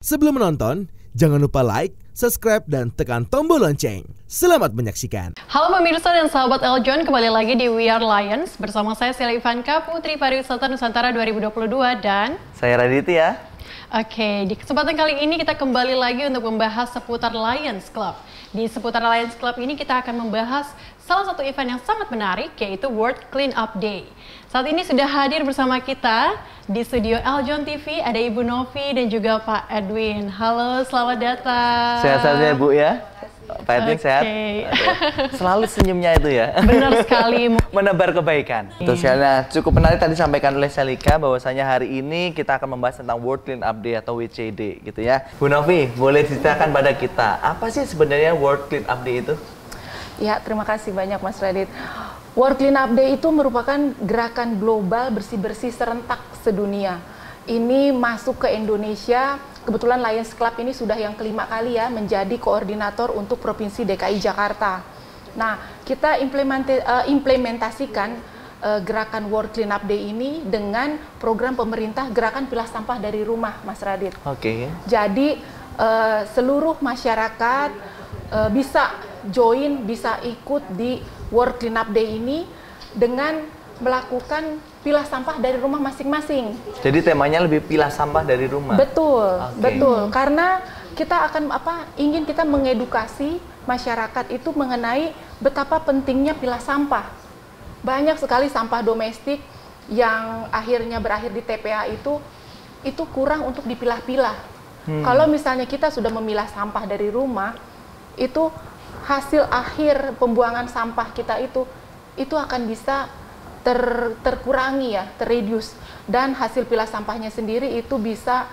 Sebelum menonton, jangan lupa like, subscribe, dan tekan tombol lonceng. Selamat menyaksikan. Halo pemirsa dan sahabat Eljon, kembali lagi di We Are Lions bersama saya Sela Ivanka, Putri Pariwisata Nusantara 2022 dan saya Raditya. Oke, di kesempatan kali ini kita kembali lagi untuk membahas seputar Lions Club. Di seputar Lions Club ini kita akan membahas salah satu event yang sangat menarik, yaitu World Clean Up Day. Saat ini sudah hadir bersama kita di studio Eljon TV, ada Ibu Novi dan juga Pak Edwin. Halo, selamat datang. Sehat-sehat ya Bu ya? Pak Edwin sehat? Selalu senyumnya itu ya? Benar sekali. Menebar kebaikan. Terus ya, cukup menarik tadi disampaikan oleh Selika bahwasanya hari ini kita akan membahas tentang World Clean Up Day atau WCD gitu ya. Bu Novi, boleh diceritakan pada kita, apa sih sebenarnya World Clean Up Day itu? Ya, terima kasih banyak Mas Radit. World Clean Up Day itu merupakan gerakan global bersih-bersih serentak sedunia. Ini masuk ke Indonesia, kebetulan Lions Club ini sudah yang kelima kali ya menjadi koordinator untuk Provinsi DKI Jakarta. Nah, kita implementasikan gerakan World Clean Up Day ini dengan program pemerintah Gerakan Pilah Sampah dari Rumah, Mas Radit. Oke. Jadi seluruh masyarakat bisa join, bisa ikut di World Clean Up Day ini dengan melakukan pilah sampah dari rumah masing-masing. Jadi temanya lebih pilah sampah dari rumah. Betul, betul. Karena kita akan ingin kita mengedukasi masyarakat itu mengenai betapa pentingnya pilah sampah. Banyak sekali sampah domestik yang akhirnya berakhir di TPA itu kurang untuk dipilah-pilah. Kalau misalnya kita sudah memilah sampah dari rumah, itu hasil akhir pembuangan sampah kita itu akan bisa terkurangi ya, terreduce, dan hasil pilah sampahnya sendiri itu bisa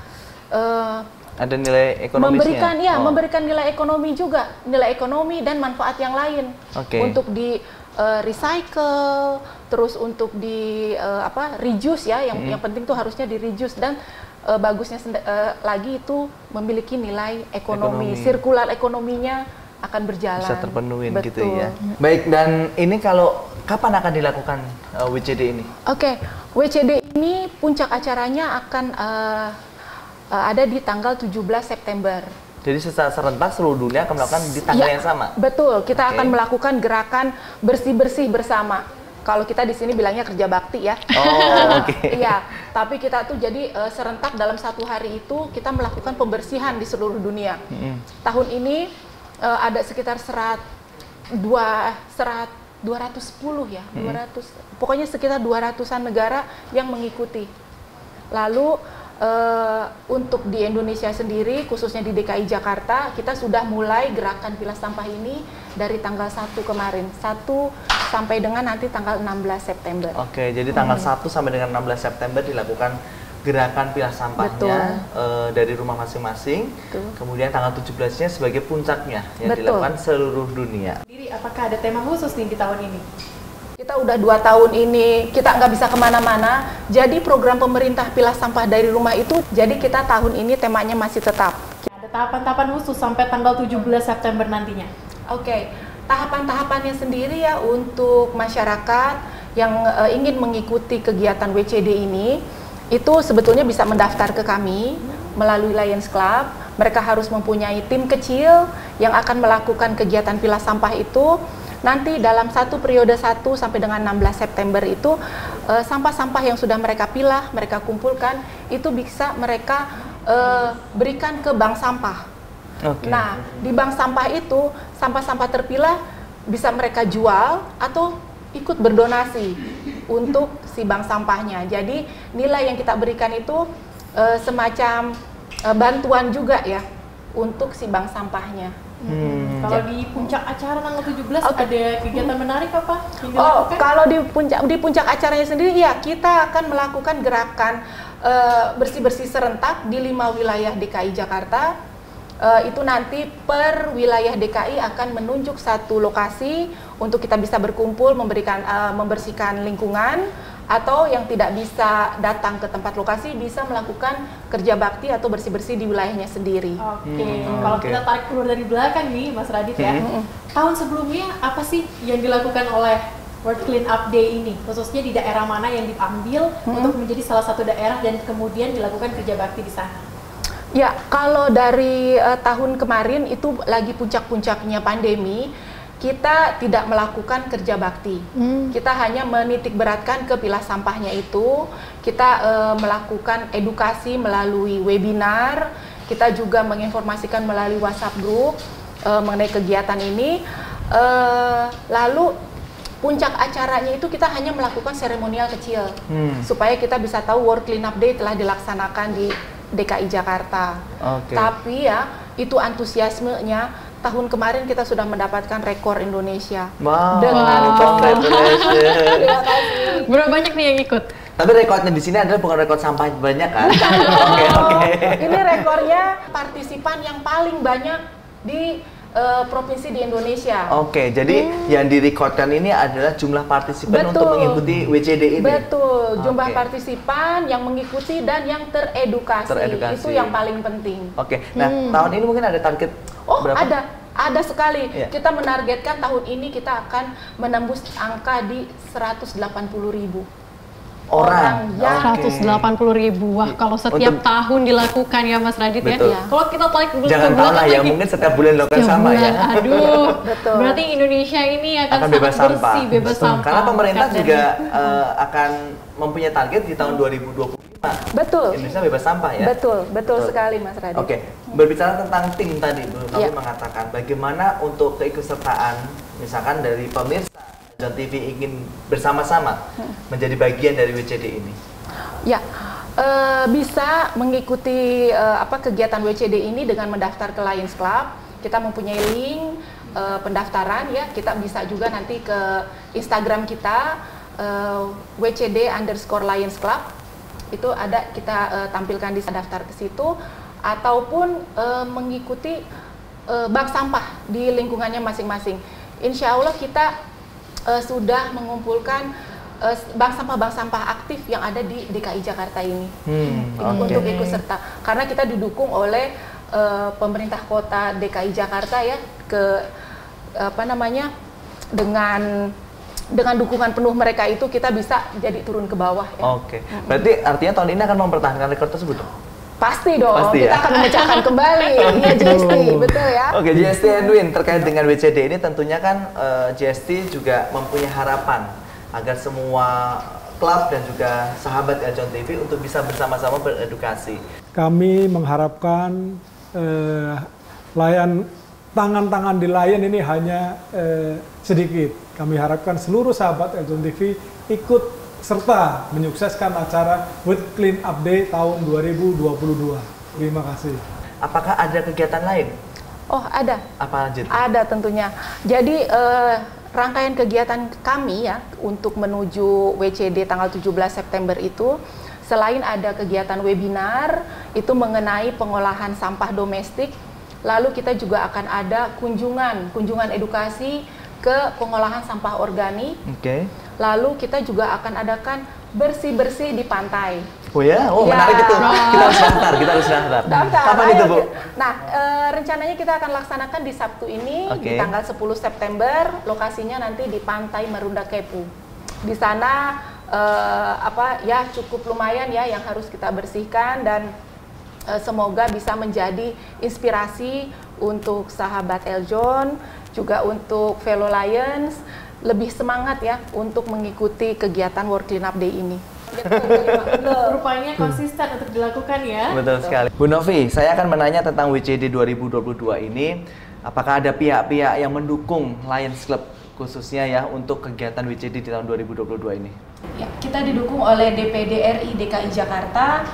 ada nilai ekonomisnya. Memberikan nilai ekonomi juga, nilai ekonomi dan manfaat yang lain. Untuk di recycle, terus untuk di reduce ya, yang penting tuh harusnya di reduce, dan bagusnya lagi itu memiliki nilai ekonomi. Sirkular ekonominya akan berjalan. Bisa terpenuhi gitu ya. Baik, dan ini kalau kapan akan dilakukan WCD ini? WCD ini puncak acaranya akan ada di tanggal 17 September. Jadi secara serentak seluruh dunia akan melakukan di tanggal yang sama? Betul, kita akan melakukan gerakan bersih-bersih bersama. Kalau kita di sini bilangnya kerja bakti ya. Iya, tapi kita tuh jadi serentak dalam satu hari itu kita melakukan pembersihan di seluruh dunia. Tahun ini ada sekitar 210 ya, 200, pokoknya sekitar 200-an negara yang mengikuti. Lalu untuk di Indonesia sendiri, khususnya di DKI Jakarta, kita sudah mulai gerakan pilah sampah ini dari tanggal 1 kemarin, 1 sampai dengan nanti tanggal 16 September. Jadi tanggal 1 sampai dengan 16 September dilakukan gerakan pilah sampahnya dari rumah masing-masing. Kemudian tanggal 17-nya sebagai puncaknya yang dilakukan seluruh dunia. Apakah ada tema khusus nih di tahun ini? Kita udah 2 tahun ini, kita nggak bisa kemana-mana. Jadi program pemerintah pilah sampah dari rumah itu, jadi kita tahun ini temanya masih tetap. Ada tahapan-tahapan khusus sampai tanggal 17 September nantinya? Tahapan-tahapannya sendiri ya untuk masyarakat yang ingin mengikuti kegiatan WCD ini, itu sebetulnya bisa mendaftar ke kami melalui Lions Club. Mereka harus mempunyai tim kecil yang akan melakukan kegiatan pilah sampah itu. Nanti dalam satu periode 1 sampai dengan 16 September itu sampah-sampah yang sudah mereka pilah, mereka kumpulkan, itu bisa mereka berikan ke bank sampah. Nah, di bank sampah itu sampah-sampah terpilah bisa mereka jual atau ikut berdonasi untuk si bank sampahnya. Jadi nilai yang kita berikan itu semacam bantuan juga ya untuk si bank sampahnya. Kalau di puncak acara tanggal 17 ada kegiatan menarik apa? Kalau di puncak acaranya sendiri ya kita akan melakukan gerakan bersih-bersih serentak di 5 wilayah DKI Jakarta. Itu nanti per wilayah DKI akan menunjuk satu lokasi untuk kita bisa berkumpul membersihkan lingkungan, atau yang tidak bisa datang ke tempat lokasi bisa melakukan kerja bakti atau bersih-bersih di wilayahnya sendiri. Kalau kita tarik keluar dari belakang nih Mas Radit ya, tahun sebelumnya apa sih yang dilakukan oleh World Clean Up Day ini, khususnya di daerah mana yang diambil untuk menjadi salah satu daerah dan kemudian dilakukan kerja bakti di sana? Ya, kalau dari tahun kemarin itu lagi puncak-puncaknya pandemi, kita tidak melakukan kerja bakti. Kita hanya menitik beratkan ke pilah sampahnya itu. Kita melakukan edukasi melalui webinar. Kita juga menginformasikan melalui WhatsApp group mengenai kegiatan ini. Lalu puncak acaranya itu kita hanya melakukan seremonial kecil supaya kita bisa tahu World Cleanup Day telah dilaksanakan di DKI Jakarta. Tapi ya itu antusiasmenya tahun kemarin kita sudah mendapatkan rekor Indonesia. Dengan terima kasih. Berapa banyak nih yang ikut? Tapi rekornya di sini adalah bukan rekor sampah banyak kan? Ini rekornya partisipan yang paling banyak di provinsi di Indonesia. Jadi yang direkodkan ini adalah jumlah partisipan untuk mengikuti WCD ini. Betul, jumlah partisipan yang mengikuti dan yang teredukasi. Itu yang paling penting. Nah tahun ini mungkin ada target berapa? Ada sekali. Kita menargetkan tahun ini kita akan menembus angka di 180.000 orang yang 180.000. Wah, kalau setiap tahun dilakukan ya Mas Radit ya. Kalau kita tarik jangan tahu lah ya, mungkin setiap bulan dilakukan sama ya. Aduh, berarti Indonesia ini akan bebas sampah. Bebas sampah. Karena pemerintah juga akan mempunyai target di tahun 2025. Betul. Indonesia bebas sampah ya. Betul sekali Mas Radit. Berbicara tentang tim tadi, Bu Novi mengatakan bagaimana untuk keikutsertaan misalkan dari pemirsa John TV ingin bersama-sama menjadi bagian dari WCD ini? Ya, bisa mengikuti kegiatan WCD ini dengan mendaftar ke Lions Club. Kita mempunyai link pendaftaran ya. Kita bisa juga nanti ke Instagram kita WCD_Lions Club. Itu ada kita tampilkan di daftar ke situ, ataupun mengikuti bank sampah di lingkungannya masing-masing. Insya Allah kita sudah mengumpulkan bank sampah aktif yang ada di DKI Jakarta ini untuk ikut serta, karena kita didukung oleh pemerintah kota DKI Jakarta ya, dengan dukungan penuh mereka itu kita bisa jadi turun ke bawah ya. Berarti artinya tahun ini akan mempertahankan rekor tersebut dong? Pasti dong, kita akan memecahkan kembali. Iya GST, betul ya. GST Edwin, terkait dengan WCD ini tentunya kan GST juga mempunyai harapan agar semua klub dan juga sahabat Eljon TV untuk bisa bersama-sama beredukasi. Kami mengharapkan tangan-tangan di Lion ini hanya sedikit. Kami harapkan seluruh sahabat Eljon TV ikut serta menyukseskan acara World Clean Up Day tahun 2022. Terima kasih. Apakah ada kegiatan lain? Ada. Apa aja? Ada tentunya. Jadi rangkaian kegiatan kami ya untuk menuju WCD tanggal 17 September itu, selain ada kegiatan webinar itu mengenai pengolahan sampah domestik, lalu kita juga akan ada kunjungan edukasi ke pengolahan sampah organik. Lalu kita juga akan adakan bersih-bersih di pantai. Menarik itu. Kita harus daftar. Kapan itu, Bu? Nah, rencananya kita akan laksanakan di Sabtu ini di tanggal 10 September. Lokasinya nanti di Pantai Marunda Kepu. Di sana cukup lumayan ya yang harus kita bersihkan, dan semoga bisa menjadi inspirasi untuk sahabat Eljon, juga untuk fellow Lions, lebih semangat ya untuk mengikuti kegiatan World Clean Up Day ini. Rupanya konsisten untuk dilakukan ya. Betul sekali. Bu Novi, saya akan menanya tentang WCD 2022 ini. Apakah ada pihak-pihak yang mendukung Lions Club khususnya ya untuk kegiatan WCD di tahun 2022 ini? Ya, kita didukung oleh DPD RI DKI Jakarta,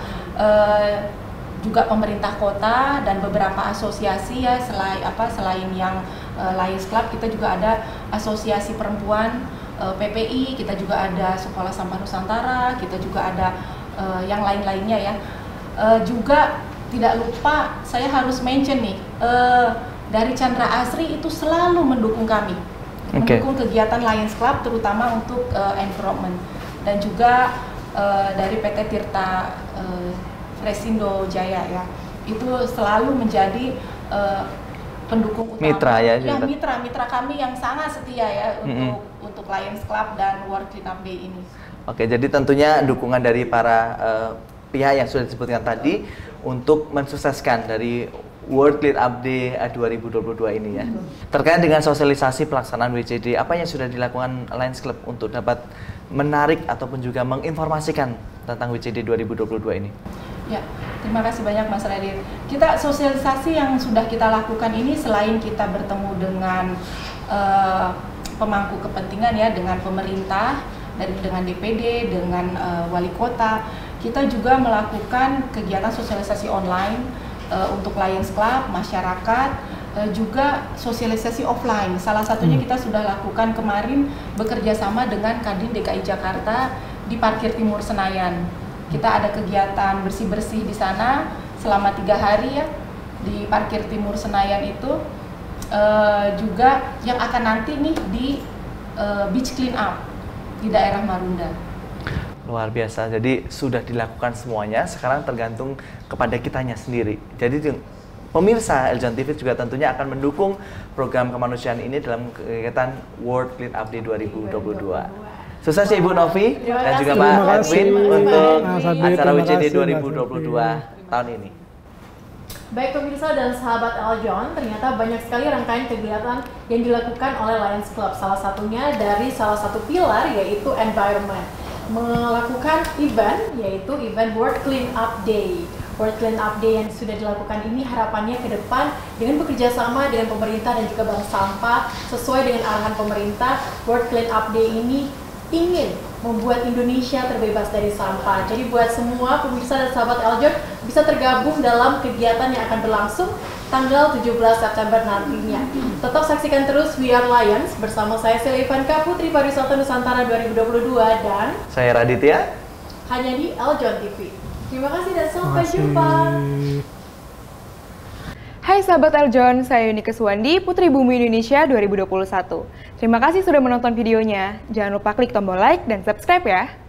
juga pemerintah kota dan beberapa asosiasi ya, selain yang Lions Club, kita juga ada asosiasi perempuan PPI, kita juga ada Sekolah Sampah Nusantara, kita juga ada yang lain-lainnya ya. Juga tidak lupa saya harus mention nih, dari Chandra Asri itu selalu mendukung kami, mendukung kegiatan Lions Club terutama untuk environment, dan juga dari PT Tirta Resindo Jaya ya, itu selalu menjadi pendukung utama. Mitra kami yang sangat setia ya untuk Lions Club dan World Clean Up Day ini. Jadi tentunya dukungan dari para pihak yang sudah disebutkan tadi untuk mensukseskan dari World Clean Up Day 2022 ini ya. Terkait dengan sosialisasi pelaksanaan WCD, apa yang sudah dilakukan Lions Club untuk dapat menarik ataupun juga menginformasikan tentang WCD 2022 ini? Ya, terima kasih banyak Mas Radit. Kita sosialisasi yang sudah kita lakukan ini selain kita bertemu dengan pemangku kepentingan ya, dengan pemerintah, dengan DPD, dengan wali kota, kita juga melakukan kegiatan sosialisasi online untuk Lions Club, masyarakat, juga sosialisasi offline. Salah satunya kita sudah lakukan kemarin bekerja sama dengan Kadin DKI Jakarta di Parkir Timur Senayan. Kita ada kegiatan bersih-bersih di sana selama 3 hari ya di Parkir Timur Senayan itu, juga yang akan nanti nih di Beach Clean Up di daerah Marunda. Luar biasa, jadi sudah dilakukan semuanya, sekarang tergantung kepada kitanya sendiri. Jadi pemirsa Eljon TV juga tentunya akan mendukung program kemanusiaan ini dalam kegiatan World Clean Up Day 2022. Sukses ya Ibu Novi dan juga Pak Edwin untuk acara WCD 2022 tahun ini. Baik pemirsa dan sahabat Eljon, ternyata banyak sekali rangkaian kegiatan yang dilakukan oleh Lions Club. Salah satunya dari salah satu pilar yaitu environment. Melakukan event yaitu event World Clean Up Day. World Clean Up Day yang sudah dilakukan ini harapannya ke depan dengan bekerja sama dengan pemerintah dan juga bank sampah sesuai dengan arahan pemerintah. World Clean Up Day ini ingin membuat Indonesia terbebas dari sampah. Jadi buat semua pemirsa dan sahabat Eljon bisa tergabung dalam kegiatan yang akan berlangsung tanggal 17 September nantinya. Tetap saksikan terus We Are Lions bersama saya Celia Ivanka, Putri Pariwisata Nusantara 2022 dan saya Raditya hanya di Eljon TV. Terima kasih dan sampai jumpa. Hai sahabat Eljon, saya Yunike Suwandi, Putri Bumi Indonesia 2021. Terima kasih sudah menonton videonya. Jangan lupa klik tombol like dan subscribe ya.